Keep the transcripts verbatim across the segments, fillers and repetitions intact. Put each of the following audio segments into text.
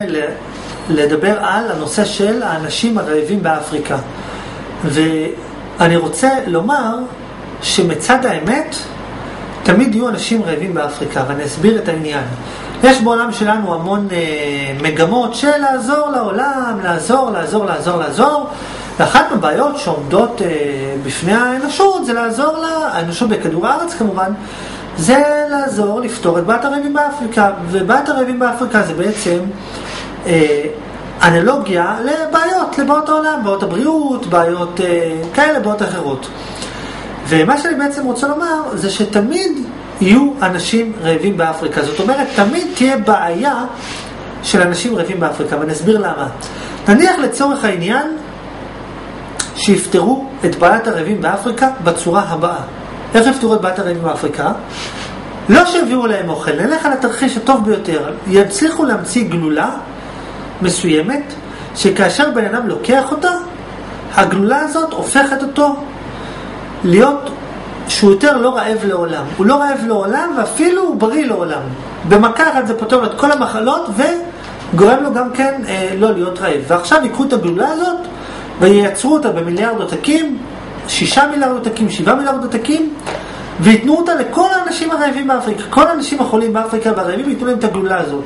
לדבר על הנושא של האנשים הרעבים באפריקה. ואני רוצה לומר שמצד האמת תמיד יהיו אנשים רעבים באפריקה, ואני אסביר את העניין. יש בעולם שלנו המון אה, מגמות של לעזור לעולם, לעזור, לעזור, לעזור, לעזור. ואחת מהבעיות שעומדות אה, בפני האנושות זה לעזור לה, האנושות בכדור הארץ כמובן, זה לעזור לפתור את בעיית הרעבים באפריקה. ובעיית הרעבים באפריקה זה בעצם אה, אנלוגיה לבעיות, לבעיות העולם, בעיות הבריאות, בעיות אה, כאלה, בעיות אחרות. ומה שאני בעצם רוצה לומר זה שתמיד יהיו אנשים רעבים באפריקה. זאת אומרת, תמיד תהיה בעיה של אנשים רעבים באפריקה, ואני אסביר למה. נניח לצורך העניין שיפתרו את בעיית הרעבים באפריקה בצורה הבאה. איך יפתרו את בעיית הרעבים באפריקה? לא שהביאו להם אוכל, נלך על התרחיש הטוב ביותר. יצליחו להמציא גלולה מסוימת, שכאשר בן אדם לוקח אותה, הגלולה הזאת הופכת אותו להיות שהוא יותר לא רעב לעולם. הוא לא רעב לעולם ואפילו הוא בריא לעולם. במכה אחת זה פותר לו את כל המחלות וגורם לו גם כן אה, לא להיות רעב. ועכשיו יקחו את הגלולה הזאת וייצרו אותה במיליארד עותקים, שישה מיליארד עותקים, שבעה מיליארד עותקים, ויתנו אותה לכל האנשים הרעבים באפריקה. כל האנשים החולים באפריקה והרעבים ייתנו להם את הגלולה הזאת.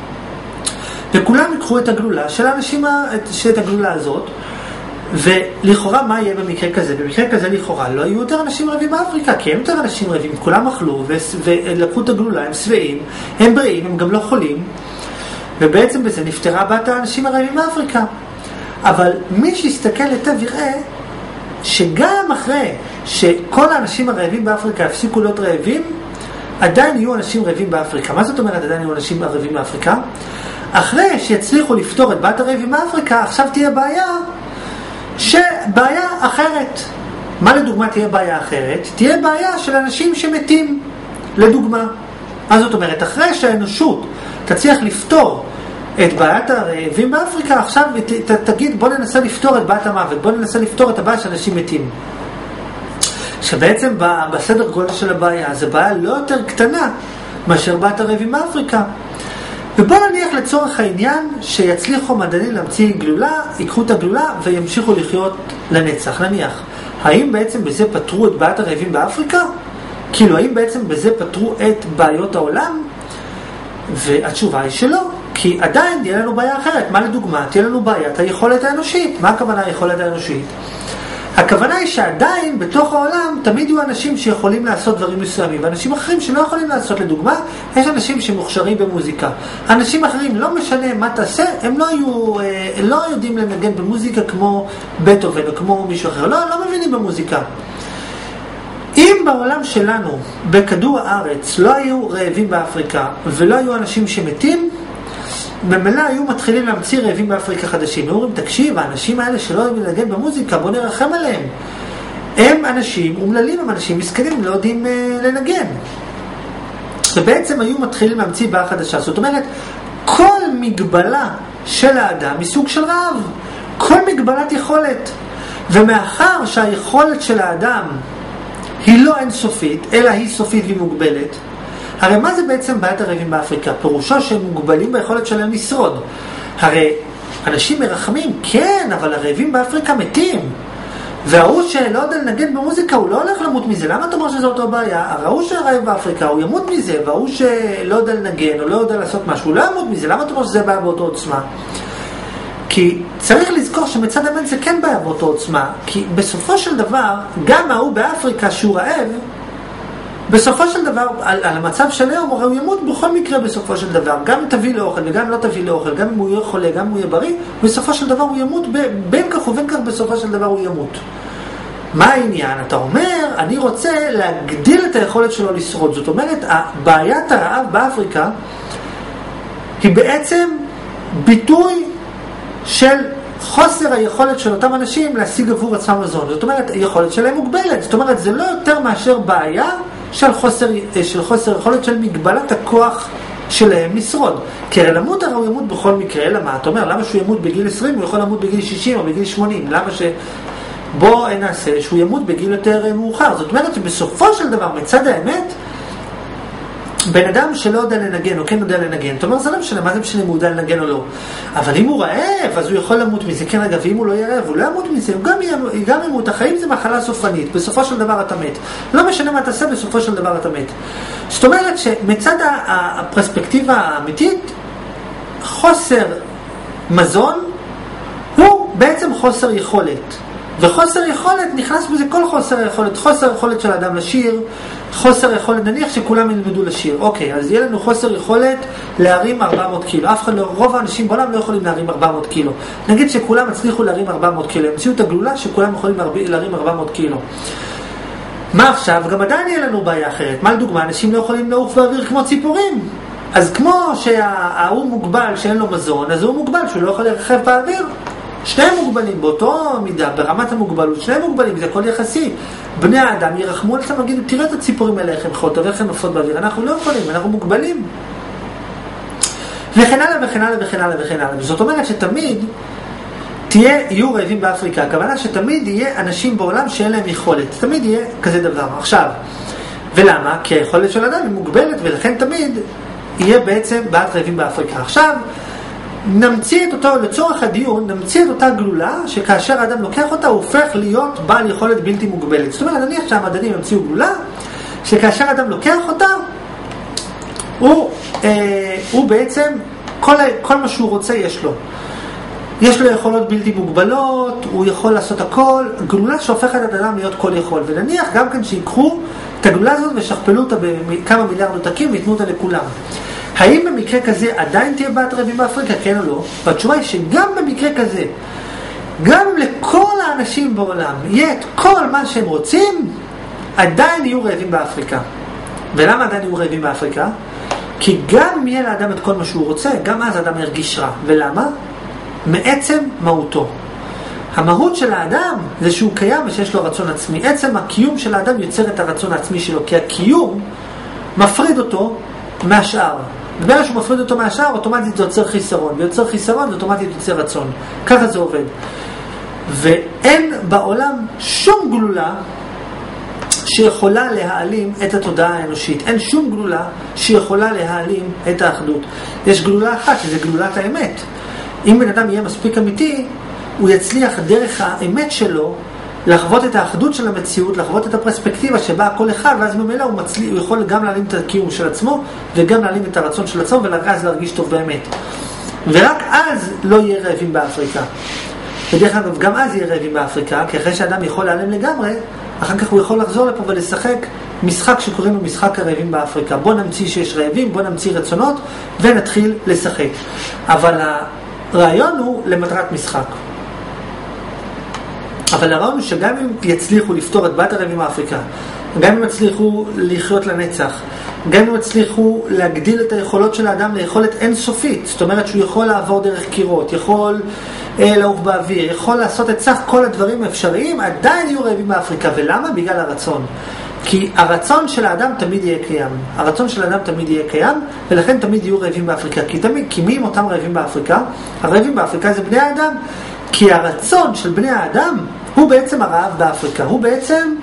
וכולם יקחו את הגלולה של האנשים, את הגלולה הזאת, ולכאורה מה יהיה במקרה כזה? במקרה כזה לכאורה לא יהיו יותר אנשים רעבים באפריקה, כי הם יותר אנשים רעבים, כולם אכלו ולקחו את הגלולה, הם שבעים, הם בריאים, הם גם לא חולים, ובעצם בזה נפטרה בת האנשים הרעבים באפריקה. אבל מי שיסתכל היטב יראה שגם אחרי שכל האנשים הרעבים באפריקה הפסיקו להיות רעבים, עדיין יהיו אנשים רעבים באפריקה. מה זאת אומרת עדיין יהיו אנשים רעבים באפריקה? אחרי שיצליחו לפתור את בת הרעבים באפריקה, עכשיו תהיה בעיה שבעיה אחרת. מה לדוגמה תהיה בעיה אחרת? תהיה בעיה של אנשים שמתים, לדוגמה. מה זאת אומרת? אחרי שהאנושות תצליח לפתור את בעיית הרעבים באפריקה, עכשיו ת, ת, תגיד בוא ננסה לפתור את בעיית המוות, בוא ננסה לפתור את הבעיה של אנשים מתים. שבעצם בסדר גודל של הבעיה זה בעיה לא יותר קטנה מאשר בעיית הרעבים באפריקה. ובוא נניח לצורך העניין שיצליחו מדענים להמציא גלולה, ייקחו את הגלולה וימשיכו לחיות לנצח. נניח, האם בעצם בזה פתרו את בעיית הרעבים באפריקה? כאילו, האם בעצם בזה פתרו את בעיות העולם? והתשובה היא שלא, כי עדיין תהיה לנו בעיה אחרת. מה לדוגמה? תהיה לנו בעיית היכולת האנושית. מה הכוונה היכולת האנושית? הכוונה היא שעדיין בתוך העולם תמיד יהיו אנשים שיכולים לעשות דברים מסוימים, ואנשים אחרים שלא יכולים לעשות. לדוגמה, יש אנשים שמוכשרים במוזיקה. אנשים אחרים, לא משנה מה תעשה, הם לא, יהיו, לא יודעים לנגן במוזיקה כמו בטהובן או כמו מישהו אחר. לא, לא מבינים במוזיקה. אם בעולם שלנו, בכדור הארץ, לא היו רעבים באפריקה ולא היו אנשים שמתים, במילא היו מתחילים להמציא רעבים באפריקה חדשים. אומרים, תקשיב, האנשים האלה שלא יודעים לנגן במוזיקה, בוא נרחם עליהם. הם אנשים אומללים, הם אנשים מסכנים, הם לא יודעים אה, לנגן. ובעצם היו מתחילים להמציא בעיה חדשה. זאת אומרת, כל מגבלה של האדם מסוג של רעב. כל מגבלת יכולת. ומאחר שהיכולת של האדם היא לא אינסופית, אלא היא סופית והיא מוגבלת, הרי מה זה בעצם בעיית הרעבים באפריקה? פירושו שהם מוגבלים ביכולת שלהם לשרוד. הרי אנשים מרחמים, כן, אבל הרעבים באפריקה מתים. והראו שלא יודע לנגן במוזיקה, הוא לא הולך למות מזה. למה אתה אומר שזו אותו בעיה? הראו שהרעב באפריקה, הוא ימות מזה, והראו שלא יודע לנגן, או לא יודע לעשות משהו, הוא לא ימות מזה. למה אתה אומר שזה בעיה באותו עוצמה? כי צריך לזכור שמצד האמת זה כן בעיה באותו עוצמה. כי בסופו של דבר, גם ההוא באפריקה שהוא רעב, בסופו של דבר, על, על המצב של היום, הוא ימות בכל מקרה בסופו של דבר. גם אם תביא לאוכל וגם אם לא תביא לאוכל, גם אם הוא יהיה חולה, גם אם הוא יהיה בריא, בסופו של דבר הוא ימות, בין כך ובין כך בסופו של דבר הוא ימות. מה העניין? אתה אומר, אני רוצה להגדיל את היכולת שלו לשרוד. זאת אומרת, בעיית הרעב באפריקה היא בעצם ביטוי של חוסר היכולת של אותם אנשים להשיג עבור עצמם מזון. זאת אומרת, היכולת שלהם מוגבלת. זאת אומרת, זה לא יותר מאשר בעיה של חוסר, של חוסר יכולת של מגבלת הכוח שלהם לשרוד. כי הרי למות הרי הוא ימות בכל מקרה. למה? אתה אומר, למה שהוא ימות בגיל עשרים, הוא יכול למות בגיל שישים או בגיל שמונים? למה ש... בוא נעשה שהוא ימות בגיל יותר מאוחר. זאת אומרת שבסופו של דבר, מצד האמת, בן אדם שלא יודע לנגן, או כן יודע לנגן, אתה אומר, זה לא משנה, מה זה משנה אם הוא יודע לנגן או לא? אבל אם הוא רעב, אז הוא יכול למות מזה. כן, רגע, ואם הוא לא יהיה רעב, הוא לא ימות מזה, הוא גם, גם ימות. החיים זה מחלה סופנית, בסופו של דבר אתה מת. לא משנה מה תעשה, בסופו של דבר אתה מת. זאת אומרת שמצד הפרספקטיבה האמיתית, חוסר מזון הוא בעצם חוסר יכולת. וחוסר יכולת, נכנס בזה כל חוסר יכולת. חוסר יכולת של האדם לשיר, חוסר יכולת, נניח שכולם ילמדו לשיר. אוקיי, אז יהיה לנו חוסר יכולת להרים ארבע מאות קילו. אף אחד לא, רוב האנשים בעולם לא יכולים להרים ארבע מאות קילו. נגיד שכולם הצליחו להרים ארבע מאות קילו. המציאו את הגלולה שכולם יכולים להרים ארבע מאות קילו. מה עכשיו? גם עדיין יהיה לנו בעיה אחרת. מה לדוגמה? אנשים לא יכולים לעוף באוויר כמו ציפורים. אז כמו שההוא מוגבל שאין לו מזון, אז הוא מוגבל שהוא לא יכול לרחב באוויר. שניהם מוגבלים באותו מידה, ברמת המוגבלות, שניהם מוגבלים, זה הכל יחסי. בני האדם ירחמו על עצמם, יגידו, תראה את הציפורים האלה, איך הם חוטות, ואיך הם נופות באוויר, אנחנו לא יכולים, אנחנו מוגבלים. וכן הלאה וכן הלאה וכן הלאה וכן הלאה. זאת אומרת שתמיד תהיה, יהיו רעבים באפריקה, הכוונה שתמיד יהיה אנשים בעולם שאין להם יכולת, תמיד יהיה כזה דבר. עכשיו, ולמה? כי היכולת של אדם היא מוגבלת, ולכן תמיד יהיה בעצם בעד רעבים באפריקה. עכשיו, נמציא את אותו, לצורך הדיון, נמציא את אותה גלולה, שכאשר האדם לוקח אותה, הוא הופך להיות בעל יכולת בלתי מוגבלת. זאת אומרת, נניח שהמדענים המציאו גלולה, שכאשר האדם לוקח אותה, הוא, אה, הוא בעצם, כל, כל מה שהוא רוצה יש לו. יש לו יכולות בלתי מוגבלות, הוא יכול לעשות הכל, גלולה שהופכת את האדם להיות כל יכול. ונניח גם כן שיקחו את הגלולה הזאת ושכפלו אותה בכמה מיליארד עותקים ויתנו אותה לכולם. האם במקרה כזה עדיין תהיה בעיית רעבים באפריקה, כן או לא? והתשובה היא שגם במקרה כזה, גם לכל האנשים בעולם יהיה את כל מה שהם רוצים, עדיין יהיו רעבים באפריקה. ולמה עדיין יהיו רעבים באפריקה? כי גם יהיה לאדם את כל מה שהוא רוצה, גם אז האדם ירגיש רע. ולמה? מעצם מהותו. המהות של האדם זה שהוא קיים ושיש לו רצון עצמי. עצם הקיום של האדם יוצר את הרצון העצמי שלו, כי הקיום מפריד אותו מהשאר. בגלל שהוא מפריד אותו מהשאר, אוטומטית זה יוצר חיסרון, ויוצר חיסרון זה אוטומטית יוצר רצון. ככה זה עובד. ואין בעולם שום גלולה שיכולה להעלים את התודעה האנושית. אין שום גלולה שיכולה להעלים את האחדות. יש גלולה אחת, שזה גלולת האמת. אם בן אדם יהיה מספיק אמיתי, הוא יצליח דרך האמת שלו לחוות את האחדות של המציאות, לחוות את הפרספקטיבה שבה כל אחד, ואז ממילא הוא, מצליח, הוא יכול גם להעלים את הקיום של עצמו, וגם להעלים את הרצון של עצמו, ולאז להרגיש טוב באמת. ורק אז לא יהיה רעבים באפריקה. בדרך כלל גם אז יהיה רעבים באפריקה, כי אחרי שאדם יכול להיעלם לגמרי, אחר כך הוא יכול לחזור לפה ולשחק משחק שקוראים לו משחק הרעבים באפריקה. בוא נמציא שיש רעבים, בוא נמציא רצונות, ונתחיל לשחק. אבל הרעיון הוא למטרת משחק. אבל הרעיון הוא שגם אם יצליחו לפתור את בעיית הרעבים באפריקה, גם אם יצליחו לחיות לנצח, גם אם יצליחו להגדיל את היכולות של האדם ליכולת אינסופית, זאת אומרת שהוא יכול לעבור דרך קירות, יכול אה, לעוף באוויר, יכול לעשות את סך כל הדברים האפשריים, עדיין יהיו רעבים באפריקה. ולמה? בגלל הרצון. כי הרצון של האדם תמיד יהיה קיים. הרצון של האדם תמיד יהיה קיים, ולכן תמיד יהיו רעבים באפריקה. כי, תמיד, כי מי הם אותם רעבים באפריקה? הרעבים באפריקה זה בני האדם. כי הרצון של בני האדם הוא בעצם הרעב באפריקה. הוא בעצם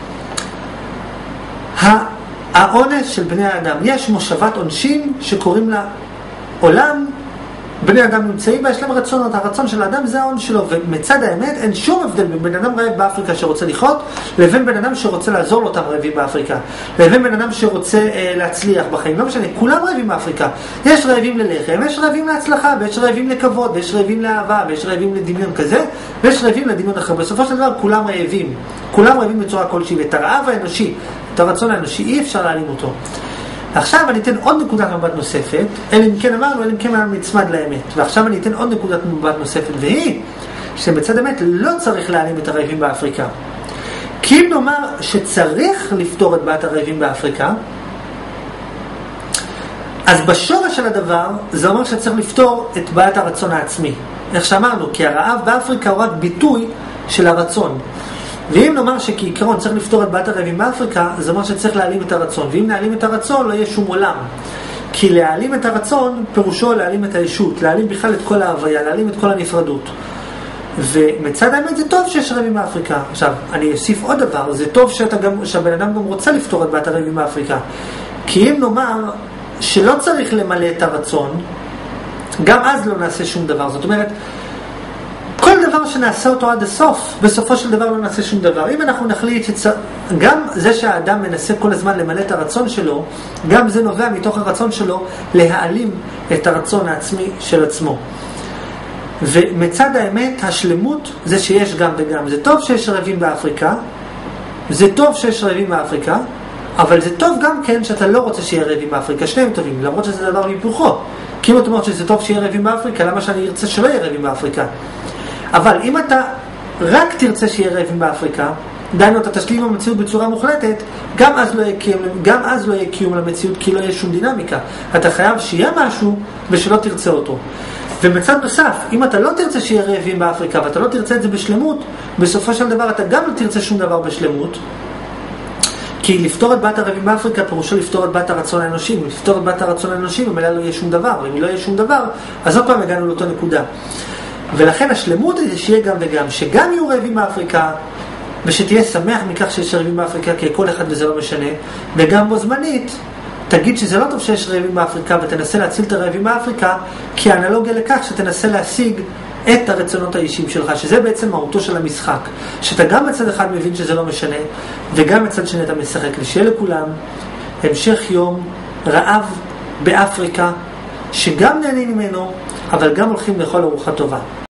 העונש של בני האדם. יש מושבת עונשים שקוראים לה עולם. בני אדם נמצאים בה, יש להם רצונות. הרצון של האדם זה העונש שלו. ומצד האמת אין שום הבדל בין בן אדם רעב באפריקה שרוצה לחיות, לבין בן אדם שרוצה לעזור לאותם רעבים באפריקה. לבין בן אדם שרוצה אה, להצליח בחיים. לא משנה, כולם רעבים באפריקה. יש רעבים ללחם, יש רעבים להצלחה, ויש רעבים לכבוד, ויש רעבים לאהבה, ויש רעבים לדמיון כזה, ויש רעבים לדמיון אחר. בסופו של דבר כולם רעבים. כולם רעבים בצורה כלשהי. ואת הרעב האנושי, את הרצון האנושי, אי אפשר להעלים אותו. עכשיו אני אתן עוד נקודת מבט נוספת, אלא אם כן אמרנו, אלא אם כן אמרנו נצמד לאמת. ועכשיו אני אתן עוד נקודת מבט נוספת, והיא שבצד אמת לא צריך להעלים את הרעבים באפריקה. כי אם נאמר שצריך לפתור את בעיית הרעבים באפריקה, אז בשורש של הדבר זה אומר שצריך לפתור את בעיית הרצון העצמי. איך שאמרנו, כי הרעב באפריקה הוא רק ביטוי של הרצון. ואם נאמר שכעיקרון צריך לפתור את בעיית הרעבים באפריקה, זה אומר שצריך להעלים את הרצון. ואם להעלים את הרצון, לא יהיה שום עולם. כי להעלים את הרצון, פירושו להעלים את הישות, להעלים בכלל את כל ההוויה, להעלים את כל הנפרדות. ומצד האמת זה טוב שיש רעבים באפריקה. עכשיו, אני אוסיף עוד דבר, זה טוב שאתה גם, שהבן אדם גם רוצה לפתור את בעיית הרעבים באפריקה. כי אם נאמר שלא צריך למלא את הרצון, גם אז לא נעשה שום דבר. זאת אומרת, כל דבר שנעשה אותו עד הסוף, בסופו של דבר לא נעשה שום דבר. אם אנחנו נחליט שגם זה שהאדם מנסה כל הזמן למלא את הרצון שלו, גם זה נובע מתוך הרצון שלו להעלים את הרצון העצמי של עצמו. ומצד האמת, השלמות זה שיש גם וגם. זה טוב שיש רעבים באפריקה, זה טוב שיש רעבים באפריקה, אבל זה טוב גם כן שאתה לא רוצה שיהיה רעבים באפריקה. שניהם טובים, למרות שזה דבר מפוכו. כי אם אתה אומר שזה טוב שיהיה רעבים באפריקה, למה שאני ארצה שלא יהיה רעבים באפריקה? אבל אם אתה רק תרצה שיהיה רעבים באפריקה, דיינו אתה תשלים המציאות בצורה מוחלטת, גם אז לא יהיה קיום, גם אז לא יהיה קיום למציאות, כי לא יהיה שום דינמיקה. אתה חייב שיהיה משהו ושלא תרצה אותו. ומצד נוסף, אם אתה לא תרצה שיהיה רעבים באפריקה ואתה לא תרצה את זה בשלמות, בסופו של דבר אתה גם לא תרצה שום דבר בשלמות, כי לפתור את בת הרעבים באפריקה פירושו לפתור את בת הרצון האנושי. אם לפתור את בת הרצון האנושי, במילא לא יהיה שום דבר, ואם לא יהיה שום דבר, אז עוד פעם הגענו לאותו נקודה. ולכן השלמות היא שיהיה גם וגם, שגם יהיו רעבים באפריקה, ושתהיה שמח מכך שיש רעבים באפריקה, כי כל אחד וזה לא משנה, וגם בו זמנית, תגיד שזה לא טוב שיש רעבים באפריקה, ותנסה להציל את הרעבים באפריקה, כי האנלוגיה לכך שתנסה להשיג את הרצונות האישיים שלך, שזה בעצם מהותו של המשחק, שאתה גם מצד אחד מבין שזה לא משנה, וגם מצד שני אתה משחק. ושיהיה לכולם המשך יום רעב באפריקה, שגם נהנים ממנו, אבל גם הולכים לאכול ארוחה טובה.